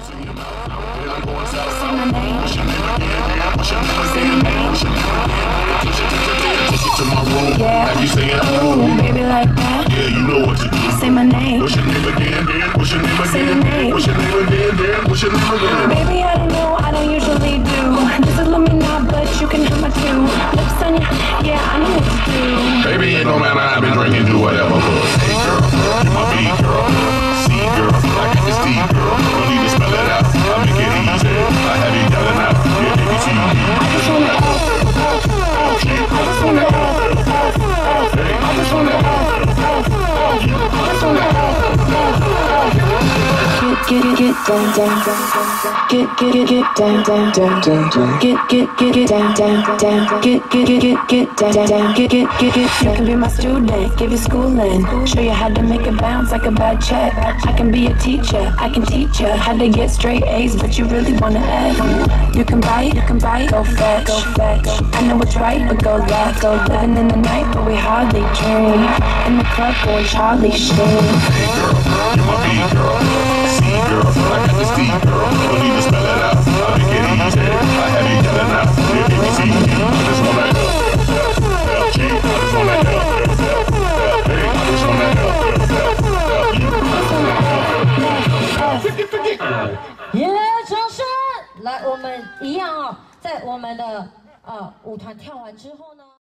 Say my name. What's your name again? What's your name again? What's your name again? Take it to my room. Yeah. Have you saying ooh, baby like that? Yeah, you know what to do. Say my name. What's your name again? What's your name again? Say your name. What's your name again? What's your name again? Baby, I don't know. I don't usually do. This is Lumina, but you can have my two lips on you. Yeah, I know what to do. Baby, it don't matter. I've been drinking, do whatever. Hey girl, you my B girl. C girl, I got this D girl. Don't need to spell it out. I make it easy. I have you yelling out. Yeah, ABC. I just wanna help. I just wanna help. I just wanna help. I just wanna help. Get down, down, down. Get down, down, down, down. Get down, down, down. Get down, down. Get. You can be my student, give you schooling, show you how to make it bounce like a bad check. I can be a teacher, I can teach you how to get straight A's, but you really wanna F. You can bite, go fetch. I know what's right, but go left. Living in the night, but we hardly dream. In the club, going Charlie Sheen. Hey girl, you my B girl. C girl, I got this D girl. Don't need to spell it out. I make it easy. I have you yelling out. Yeah, ABC. I just wanna help. G, I just wanna help. Hey, I just wanna help. 耶！掌声！来，我们一样啊，在我们的舞团跳完之后呢。